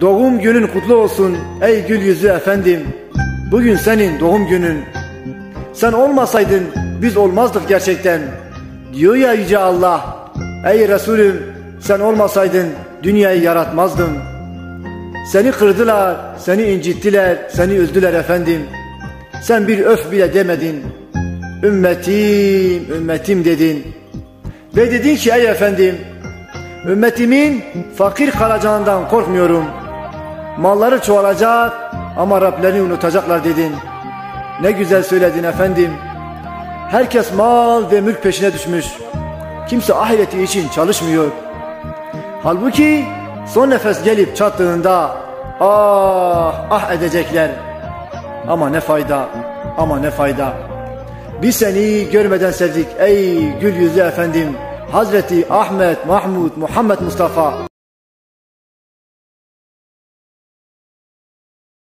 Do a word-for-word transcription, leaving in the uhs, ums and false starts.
Doğum günün kutlu olsun ey gül yüzlü efendim. Bugün senin doğum günün. Sen olmasaydın biz olmazdık gerçekten. Diyor ya Yüce Allah, ey Resulüm sen olmasaydın dünyayı yaratmazdım. Seni kırdılar, seni incittiler, seni üzdüler efendim. Sen bir öf bile demedin. Ümmetim, ümmetim dedin. Ve dedin ki ey efendim, ümmetimin fakir kalacağından korkmuyorum. Malları çoğalacak ama Rablerini unutacaklar dedin. Ne güzel söyledin efendim. Herkes mal ve mülk peşine düşmüş. Kimse ahireti için çalışmıyor. Halbuki son nefes gelip çattığında ah ah edecekler. Ama ne fayda, ama ne fayda. Biz seni görmeden sevdik ey gül yüzlü efendim. Hazreti Ahmet, Mahmud, Muhammed Mustafa.